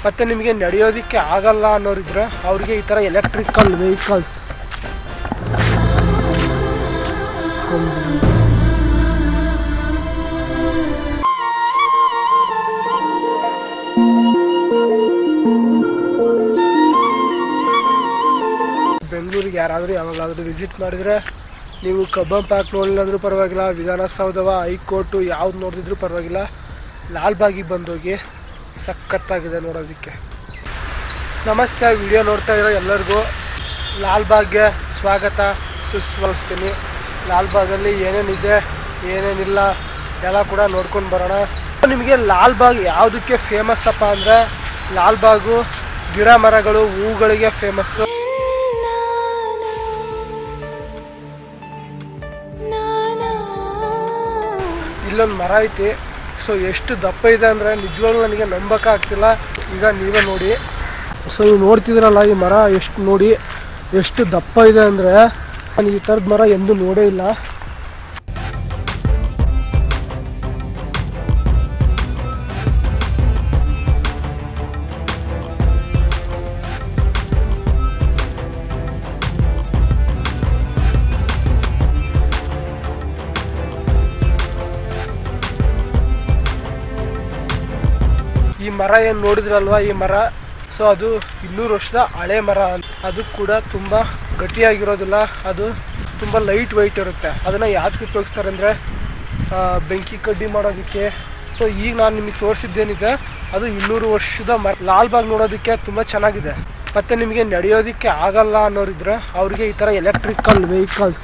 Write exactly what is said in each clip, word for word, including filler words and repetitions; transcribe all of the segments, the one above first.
ಮತ್ತು ನಿಮಗೆ ನಡೆಯೋದಕ್ಕೆ ಆಗಲ್ಲ ಅನ್ನೋರಿದ್ರೆ ಅವರಿಗೆ ಈ ಥರ ಎಲೆಕ್ಟ್ರಿಕಲ್ ವೆಹಿಕಲ್ಸ್ ಬೆಂಗಳೂರಿಗೆ ಯಾರಾದರೂ ಯಾವಾಗಲಾದರೂ ವಿಸಿಟ್ ಮಾಡಿದರೆ ನೀವು ಕಬ್ಬನ್ ಪಾರ್ಕ್ ನೋಡಲಿಲ್ಲಾಂದ್ರೂ ಪರವಾಗಿಲ್ಲ, ವಿಧಾನಸೌಧವ ಹೈಕೋರ್ಟು ಯಾವ್ದು ನೋಡಿದ್ರೂ ಪರವಾಗಿಲ್ಲ, ಲಾಲ್ಬಾಗಿಗೆ ಬಂದೋಗಿ ಸಖತ್ತಾಗಿದೆ ನೋಡೋದಕ್ಕೆ. ನಮಸ್ತೆ, ವಿಡಿಯೋ ನೋಡ್ತಾ ಇರೋ ಎಲ್ಲರಿಗೂ ಲಾಲ್ಬಾಗ್ಗೆ ಸ್ವಾಗತ ಸುಸ್ವಾಗತಿಸ್ತೀನಿ. ಲಾಲ್ಬಾಗಲ್ಲಿ ಏನೇನಿದೆ ಏನೇನಿಲ್ಲ ಎಲ್ಲ ಕೂಡ ನೋಡ್ಕೊಂಡು ಬರೋಣ. ನಿಮಗೆ ಲಾಲ್ಬಾಗ್ ಯಾವುದಕ್ಕೆ ಫೇಮಸ್ ಅಪ್ಪ ಅಂದರೆ ಲಾಲ್ಬಾಗು ಗಿಡ ಮರಗಳು ಹೂಗಳಿಗೆ ಫೇಮಸ್ಸು. ಇಲ್ಲೊಂದು ಮರ ಐತಿ, ಸೊ ಎಷ್ಟು ದಪ್ಪ ಇದೆ ಅಂದರೆ ನಿಜವಾಗ್ಲೂ ನನಗೆ ನಂಬಕ್ಕಾಗ್ತಿಲ್ಲ. ಈಗ ನೀವೇ ನೋಡಿ. ಸೊ ನೀವು ನೋಡ್ತಿದ್ರಲ್ಲ ಈ ಮರ ಎಷ್ಟು ನೋಡಿ ಎಷ್ಟು ದಪ್ಪ ಇದೆ ಅಂದರೆ ನಾನು ಈ ಥರದ ಮರ ಎಂದೂ ನೋಡೇ ಇಲ್ಲ. ಈ ಮರ ಏನು ನೋಡಿದ್ರಲ್ವ, ಈ ಮರ ಸೊ ಅದು ಇನ್ನೂರು ವರ್ಷದ ಹಳೆ ಮರ. ಅದು ಕೂಡ ತುಂಬ ಗಟ್ಟಿಯಾಗಿರೋದಿಲ್ಲ, ಅದು ತುಂಬ ಲೈಟ್ ವೆಯ್ಟ್ ಇರುತ್ತೆ. ಅದನ್ನು ಯಾವ್ದಕ್ಕೆ ಉಪಯೋಗಿಸ್ತಾರೆ ಅಂದರೆ ಬೆಂಕಿ ಕಡ್ಡಿ ಮಾಡೋದಕ್ಕೆ. ಸೊ ಈಗ ನಾನು ನಿಮಗೆ ತೋರಿಸಿದ್ದೇನಿದೆ ಅದು ಇನ್ನೂರು ವರ್ಷದ ಮರ. ಲಾಲ್ಬಾಗ್ ನೋಡೋದಕ್ಕೆ ತುಂಬ ಚೆನ್ನಾಗಿದೆ. ಮತ್ತು ನಿಮಗೆ ನಡೆಯೋದಕ್ಕೆ ಆಗಲ್ಲ ಅನ್ನೋರಿದ್ರೆ ಅವರಿಗೆ ಈ ಥರ ಎಲೆಕ್ಟ್ರಿಕಲ್ ವೆಹಿಕಲ್ಸ್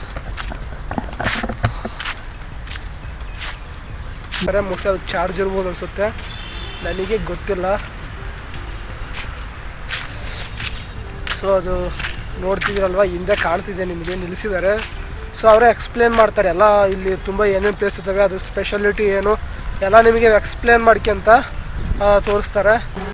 ಅಂದರೆ ಮೋಸ್ಟ್ಲಿ ಅದಕ್ಕೆ ಚಾರ್ಜ್ ಇರ್ಬೋದು ಅನಿಸುತ್ತೆ, ನನಗೆ ಗೊತ್ತಿಲ್ಲ. ಸೊ ಅದು ನೋಡ್ತಿದ್ದೀರಲ್ವ, ಹಿಂದೆ ಕಾಣ್ತಿದೆ ನಿಮಗೆ, ನಿಲ್ಲಿಸಿದ್ದಾರೆ. ಸೊ ಅವರೇ ಎಕ್ಸ್ಪ್ಲೇನ್ ಮಾಡ್ತಾರೆ ಎಲ್ಲ, ಇಲ್ಲಿ ತುಂಬ ಏನೇನು ಪ್ಲೇಸ್ ಇದ್ದಾವೆ, ಅದು ಸ್ಪೆಷಾಲಿಟಿ ಏನು ಎಲ್ಲ ನಿಮಗೆ ಎಕ್ಸ್ಪ್ಲೇನ್ ಮಾಡ್ಕೊಂತ ತೋರಿಸ್ತಾರೆ.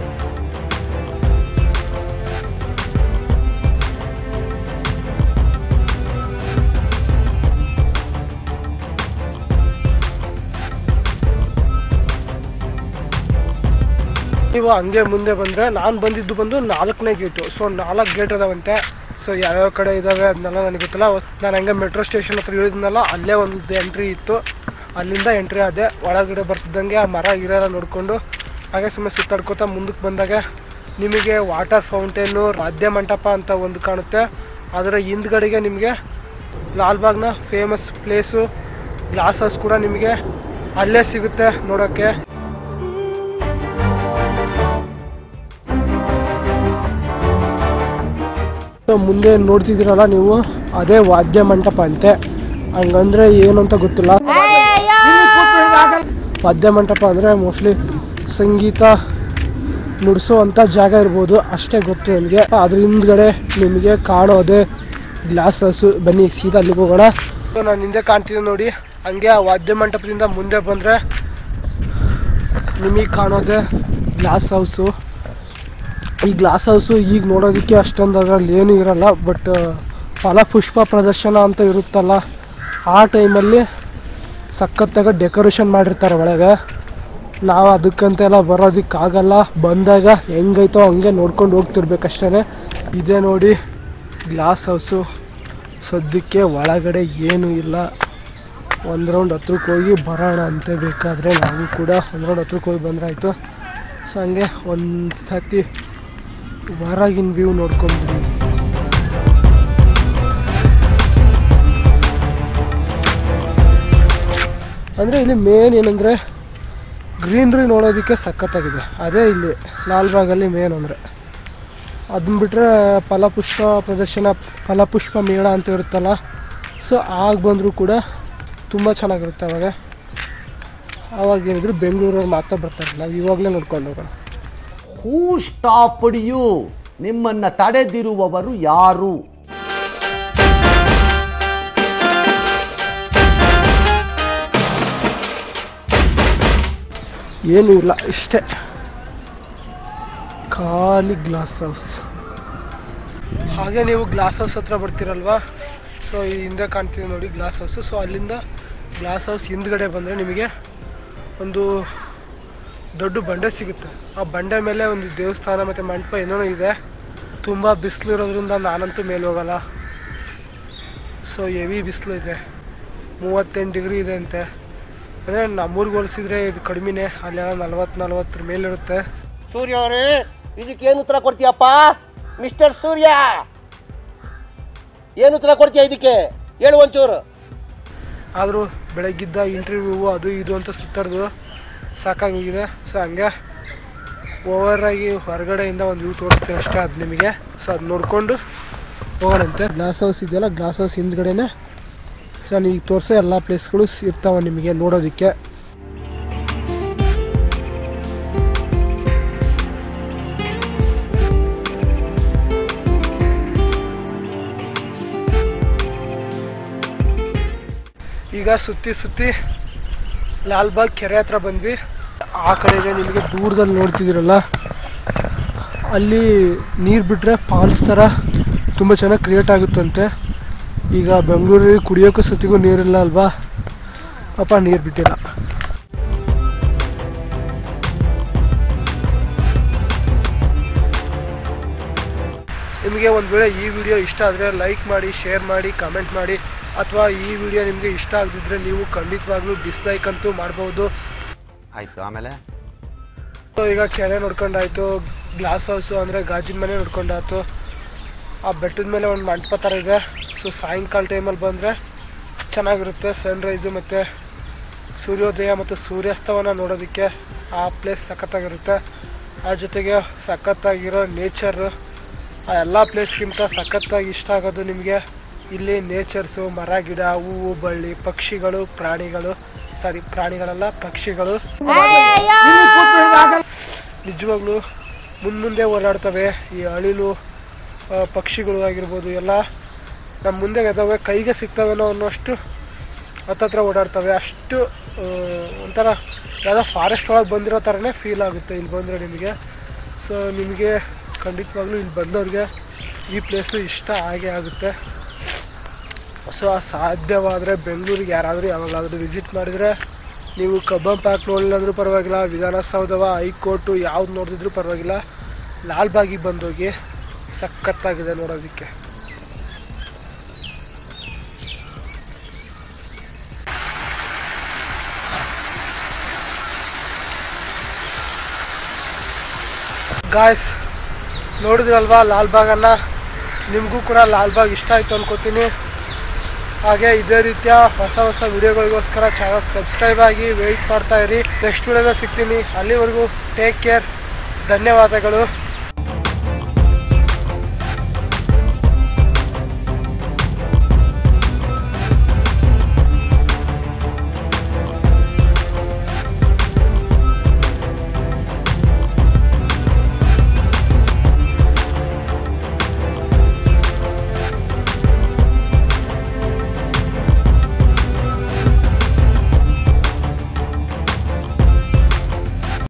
ನೀವು ಹಂಗೆ ಮುಂದೆ ಬಂದರೆ ನಾನು ಬಂದಿದ್ದು ಬಂದು ನಾಲ್ಕನೇ ಗೇಟು. ಸೊ ನಾಲ್ಕು ಗೇಟ್ ಇದಾವಂತೆ. ಸೊ ಯಾವ್ಯಾವ ಕಡೆ ಇದ್ದಾವೆ ಅದನ್ನೆಲ್ಲ ನನಗೆ ಗೊತ್ತಿಲ್ಲ. ನಾನು ಹಂಗೆ ಮೆಟ್ರೋ ಸ್ಟೇಷನ್ ಹತ್ರ ಇಳಿದ್ನಲ್ಲ, ಅಲ್ಲೇ ಒಂದು ಎಂಟ್ರಿ ಇತ್ತು, ಅಲ್ಲಿಂದ ಎಂಟ್ರಿ ಆದೆ. ಒಳಗಡೆ ಬರ್ತಿದ್ದಂಗೆ ಆ ಮರ ಗಿರೆಲ್ಲ ನೋಡಿಕೊಂಡು ಹಾಗೆ ಸುಮ್ಮನೆ ಸುತ್ತಾಡ್ಕೋತಾ ಮುಂದಕ್ಕೆ ಬಂದಾಗ ನಿಮಗೆ ವಾಟರ್ ಫೌಂಟೇನು, ವಾದ್ಯ ಮಂಟಪ ಅಂತ ಒಂದು ಕಾಣುತ್ತೆ. ಅದರ ಹಿಂದ್ಗಡೆಗೆ ನಿಮಗೆ ಲಾಲ್ಬಾಗ್ನ ಫೇಮಸ್ ಪ್ಲೇಸು ಗ್ಲಾಸ್ ಹೌಸ್ ಕೂಡ ನಿಮಗೆ ಅಲ್ಲೇ ಸಿಗುತ್ತೆ ನೋಡೋಕ್ಕೆ. ಮುಂದೆ ನೋಡ್ತಿದ್ದೀರಲ್ಲ ನೀವು, ಅದೇ ವಾದ್ಯ ಮಂಟಪ ಅಂತೆ. ಹಂಗಂದ್ರೆ ಏನು ಅಂತ ಗೊತ್ತಿಲ್ಲ. ವಾದ್ಯ ಮಂಟಪ ಅಂದರೆ ಮೋಸ್ಟ್ಲಿ ಸಂಗೀತ ನುಡಿಸೋವಂಥ ಜಾಗ ಇರ್ಬೋದು, ಅಷ್ಟೇ ಗೊತ್ತು ನನಗೆ. ಅದ್ರ ಹಿಂದ್ಗಡೆ ನಿಮಗೆ ಕಾಣೋದೆ ಗ್ಲಾಸ್ ಹೌಸು. ಬನ್ನಿ ಸೀದಾ ಅಲ್ಲಿಗೆ ಹೋಗೋಣ. ನಾನು ಹಿಂದೆ ಕಾಣ್ತಿದ್ದೆ ನೋಡಿ, ಹಂಗೆ ಆ ವಾದ್ಯ ಮಂಟಪದಿಂದ ಮುಂದೆ ಬಂದರೆ ನಿಮಗೆ ಕಾಣೋದೆ ಗ್ಲಾಸ್ ಹೌಸು. ಈ ಗ್ಲಾಸ್ ಹೌಸು ಈಗ ನೋಡೋದಕ್ಕೆ ಅಷ್ಟೊಂದು ಅದರಲ್ಲಿ ಏನೂ ಇರಲ್ಲ, ಬಟ್ ಫಲಪುಷ್ಪ ಪ್ರದರ್ಶನ ಅಂತ ಇರುತ್ತಲ್ಲ, ಆ ಟೈಮಲ್ಲಿ ಸಖತ್ತಾಗ ಡೆಕೋರೇಷನ್ ಮಾಡಿರ್ತಾರೆ ಒಳಗೆ. ನಾವು ಅದಕ್ಕಂತೆಲ್ಲ ಬರೋದಕ್ಕಾಗಲ್ಲ, ಬಂದಾಗ ಹೆಂಗೈತೋ ಹಂಗೆ ನೋಡ್ಕೊಂಡು ಹೋಗ್ತಿರ್ಬೇಕಷ್ಟೇ. ಇದೇ ನೋಡಿ ಗ್ಲಾಸ್ ಹೌಸು. ಸದ್ಯಕ್ಕೆ ಒಳಗಡೆ ಏನೂ ಇಲ್ಲ. ಒಂದು ರೌಂಡ್ ಹತ್ರಕ್ಕೆ ಹೋಗಿ ಬರೋಣ ಅಂತೆ, ಬೇಕಾದರೆ ನಾವು ಕೂಡ ಒಂದು ರೌಂಡ್ ಹತ್ರಕ್ಕೆ ಹೋಗಿ ಬಂದರೆ ಆಯಿತು. ಸೊ ಹಂಗೆ ಒಂದು ಸತಿ ಹೊರಗಿನ ವ್ಯೂ ನೋಡ್ಕೊಂಡ್ಬಿಡಿ. ಅಂದರೆ ಇಲ್ಲಿ ಮೇನ್ ಏನಂದರೆ ಗ್ರೀನ್ರಿ ನೋಡೋದಕ್ಕೆ ಸಖತ್ತಾಗಿದೆ. ಅದೇ ಇಲ್ಲಿ ಲಾಲ್ಬಾಗಲ್ಲಿ ಮೇನ್ ಅಂದರೆ. ಅದನ್ನ ಬಿಟ್ಟರೆ ಫಲಪುಷ್ಪ ಪ್ರದರ್ಶನ, ಫಲಪುಷ್ಪ ಮೇಳ ಅಂತ ಇರುತ್ತಲ್ಲ, ಸೊ ಆಗ ಬಂದರೂ ಕೂಡ ತುಂಬ ಚೆನ್ನಾಗಿರುತ್ತೆ. ಅವಾಗ ಅವಾಗ ಏನಿದ್ರು ಬೆಂಗಳೂರವ್ರು ಮಾತ್ರ ಬರ್ತಾರಲ್ಲ, ಇವಾಗಲೇ ನೋಡ್ಕೊಂಡು ಹೋಗೋಣ. Who stopped you? ನಿಮ್ಮನ್ನ ತಡೆದಿರುವವರು ಯಾರು? ಏನೂ ಇಲ್ಲ, ಇಷ್ಟೇ ಖಾಲಿ ಗ್ಲಾಸ್ ಹೌಸ್. ಹಾಗೆ ನೀವು ಗ್ಲಾಸ್ ಹೌಸ್ ಹತ್ರ ಬರ್ತೀರಲ್ವಾ, ಸೊ ಈ ಹಿಂದೆ ಕಾಣ್ತೀವಿ ನೋಡಿ ಗ್ಲಾಸ್ ಹೌಸು. ಸೊ ಅಲ್ಲಿಂದ ಗ್ಲಾಸ್ ಹೌಸ್ ಹಿಂದ್ಗಡೆ ಬಂದರೆ ನಿಮಗೆ ಒಂದು ದೊಡ್ಡ ಬಂಡೆ ಸಿಗುತ್ತೆ. ಆ ಬಂಡೆ ಮೇಲೆ ಒಂದು ದೇವಸ್ಥಾನ ಮತ್ತು ಮಂಟಪ ಏನೋ ಇದೆ. ತುಂಬ ಬಿಸಿಲು ಇರೋದ್ರಿಂದ ನಾನಂತೂ ಮೇಲೆ ಹೋಗಲ್ಲ. ಸೊ ಹೆವಿ ಬಿಸಿಲು ಇದೆ, ಮೂವತ್ತೆಂಟು ಡಿಗ್ರಿ ಇದೆ ಅಂತೆ. ಅಂದರೆ ನಮ್ಮೂರಿಗೆ ಹೋಲಿಸಿದ್ರೆ ಇದು ಕಡಿಮೆನೇ, ಅಲ್ಲೆಲ್ಲ ನಲ್ವತ್ತು ನಲ್ವತ್ತರ ಮೇಲಿರುತ್ತೆ. ಸೂರ್ಯ ಅವರೇ, ಇದಕ್ಕೇನು ಉತ್ತರ ಕೊಡ್ತೀಯಪ್ಪ ಮಿಸ್ಟರ್ ಸೂರ್ಯ? ಏನು ಉತ್ತರ ಕೊಡ್ತೀಯ ಇದಕ್ಕೆ? ಹೇಳು ಒಂಚೂರು. ಆದರೂ ಬೆಳಗ್ಗಿದ್ದ ಇಂಟರ್ವ್ಯೂ ಅದು ಇದು ಅಂತ ಸುತ್ತಾಡ್ದು ಸಾಕಾಗೋಗಿದೆ. ಸೊ ಹಂಗೆ ಓವರಾಗಿ ಹೊರಗಡೆಯಿಂದ ಒಂದು ವ್ಯೂ ತೋರಿಸ್ತೀನಿ ಅಷ್ಟೇ ಅದು ನಿಮಗೆ. ಸೊ ಅದು ನೋಡಿಕೊಂಡು ಹೋಗೋಣಂತೆ. ಗ್ಲಾಸ್ ಹೌಸ್ ಇದೆಯಲ್ಲ, ಗ್ಲಾಸ್ ಹೌಸ್ ಹಿಂದ್ಗಡೆನೆ ನಾನು ಈಗ ತೋರಿಸೋ ಎಲ್ಲ ಪ್ಲೇಸ್ಗಳು ಇರ್ತಾವೆ ನಿಮಗೆ ನೋಡೋದಕ್ಕೆ. ಈಗ ಸುತ್ತಿ ಸುತ್ತಿ ಲಾಲ್ಬಾಗ್ ಕೆರೆ ಹತ್ರ ಬಂದ್ವಿ. ಆ ಕಡೆಗೆ ನಿಮಗೆ ದೂರದಲ್ಲಿ ನೋಡ್ತಿದ್ದೀರಲ್ಲ, ಅಲ್ಲಿ ನೀರು ಬಿಟ್ಟರೆ ಫಾಲ್ಸ್ ಥರ ತುಂಬ ಚೆನ್ನಾಗಿ ಕ್ರಿಯೇಟ್ ಆಗುತ್ತಂತೆ. ಈಗ ಬೆಂಗಳೂರಲ್ಲಿ ಕುಡಿಯೋಕ್ಕೂ ಸತಿಗೂ ನೀರಿಲ್ಲ ಅಲ್ವಾ, ಪಾಪ ನೀರು ಬಿಟ್ಟಿಲ್ಲ. ನಿಮಗೆ ಒಂದು ವೇಳೆ ಈ ವಿಡಿಯೋ ಇಷ್ಟ ಆದರೆ ಲೈಕ್ ಮಾಡಿ, ಶೇರ್ ಮಾಡಿ, ಕಮೆಂಟ್ ಮಾಡಿ. ಅಥವಾ ಈ ವಿಡಿಯೋ ನಿಮಗೆ ಇಷ್ಟ ಆಗದಿದ್ದರೆ ನೀವು ಖಂಡಿತವಾಗ್ಲೂ ಡಿಸ್ಲೈಕ್ ಅಂತೂ ಮಾಡ್ಬೋದು. ಆಯಿತು, ಆಮೇಲೆ ಈಗ ಕೆರೆ ನೋಡ್ಕೊಂಡಾಯ್ತು, ಗ್ಲಾಸ್ ಹೌಸು ಅಂದರೆ ಗಾಜಿನ ಮನೆ ನೋಡ್ಕೊಂಡಾಯ್ತು. ಆ ಬೆಟ್ಟದ ಮೇಲೆ ಒಂದು ಮಂಟಪ ಥರ ಇದೆ. ಸೊ ಸಾಯಂಕಾಲ ಟೈಮಲ್ಲಿ ಬಂದರೆ ಚೆನ್ನಾಗಿರುತ್ತೆ. ಸನ್ರೈಸು ಮತ್ತು ಸೂರ್ಯೋದಯ ಮತ್ತು ಸೂರ್ಯಾಸ್ತವನ್ನು ನೋಡೋದಕ್ಕೆ ಆ ಪ್ಲೇಸ್ ಸಖತ್ತಾಗಿರುತ್ತೆ. ಆ ಜೊತೆಗೆ ಸಖತ್ತಾಗಿರೋ ನೇಚರು, ಆ ಎಲ್ಲ ಪ್ಲೇಸ್ಗಿಂತ ಸಖತ್ತಾಗಿ ಇಷ್ಟ ಆಗೋದು ನಿಮಗೆ ಇಲ್ಲಿ ನೇಚರ್ಸು, ಮರ ಗಿಡ, ಹೂವು ಬಳ್ಳಿ, ಪಕ್ಷಿಗಳು, ಪ್ರಾಣಿಗಳು. ಸಾರಿ ಪ್ರಾಣಿಗಳಲ್ಲ ಪಕ್ಷಿಗಳು ನಿಜವಾಗ್ಲೂ ಮುಂದೆ ಮುಂದೆ ಓಡಾಡ್ತವೆ. ಈ ಅಳಿಲು ಪಕ್ಷಿಗಳು ಆಗಿರ್ಬೋದು ಎಲ್ಲ ನಮ್ಮ ಮುಂದೆ ಇದ್ದಾವೆ, ಕೈಗೆ ಸಿಗ್ತವೇನೋ ಅನ್ನೋಷ್ಟು ಹತ್ತತ್ರ ಓಡಾಡ್ತವೆ. ಅಷ್ಟು ಒಂಥರ ಯಾವುದೋ ಫಾರೆಸ್ಟ್ ಒಳಗೆ ಬಂದಿರೋ ಥರನೇ ಫೀಲ್ ಆಗುತ್ತೆ ಇಲ್ಲಿ ಬಂದರೆ ನಿಮಗೆ. ಸೊ ನಿಮಗೆ ಖಂಡಿತವಾಗ್ಲೂ ಇಲ್ಲಿ ಬಂದವ್ರಿಗೆ ಈ ಪ್ಲೇಸು ಇಷ್ಟ ಆಗೇ ಆಗುತ್ತೆ. ಸೊ ಸಾಧ್ಯವಾದರೆ ಬೆಂಗಳೂರಿಗೆ ಯಾರಾದರೂ ಯಾವಾಗಲಾದರೂ ವಿಸಿಟ್ ಮಾಡಿದರೆ ನೀವು ಕಬ್ಬನ್ ಪಾರ್ಕ್ ನೋಡಲಿಲ್ಲಂದ್ರೂ ಪರವಾಗಿಲ್ಲ, ವಿಧಾನಸೌಧವ, ಹೈಕೋರ್ಟು ಯಾವ್ದು ನೋಡಿದ್ರೂ ಪರವಾಗಿಲ್ಲ, ಲಾಲ್ಬಾಗಿಗೆ ಬಂದೋಗಿ, ಸಖತ್ತಾಗಿದೆ ನೋಡೋದಕ್ಕೆ. ಗಾಯ್ಸ್ ನೋಡಿದ್ರಲ್ವಾ ಲಾಲ್ಬಾಗನ್ನು. ನಿಮಗೂ ಕೂಡ ಲಾಲ್ಬಾಗ್ ಇಷ್ಟ ಆಯಿತು ಅನ್ಕೋತೀನಿ. ಹಾಗೆ ಇದೇ ರೀತಿಯ ಹೊಸ ಹೊಸ ವಿಡಿಯೋಗಳಿಗೋಸ್ಕರ ಚಾನಲ್ ಸಬ್ಸ್ಕ್ರೈಬ್ ಆಗಿ ವೆಯ್ಟ್ ಮಾಡ್ತಾಯಿರಿ. ನೆಕ್ಸ್ಟ್ ವಿಡಿಯೋದಲ್ಲಿ ಸಿಗ್ತೀನಿ. ಅಲ್ಲಿವರೆಗೂ ಟೇಕ್ ಕೇರ್. ಧನ್ಯವಾದಗಳು.